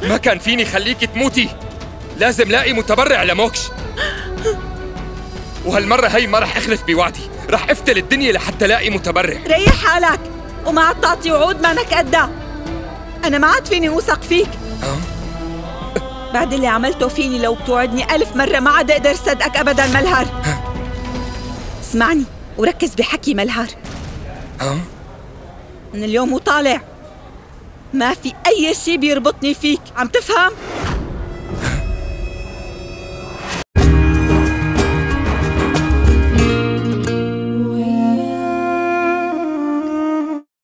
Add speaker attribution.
Speaker 1: ما كان فيني خليكي تموتي. لازم لاقي متبرع لموكش، وهالمرة هي ما رح أخلف بوعدي، رح أفتل الدنيا لحتى لاقي متبرع.
Speaker 2: ريح حالك وما عاد تعطي وعود مانك قدها. أنا ما عاد فيني أوثق فيك. بعد اللي عملته فيني لو بتوعدني 1000 مرة ما عاد أقدر صدقك أبداً ملهر. اسمعني وركز بحكي ملهر. من اليوم وطالع ما في أي شي بيربطني فيك، عم تفهم؟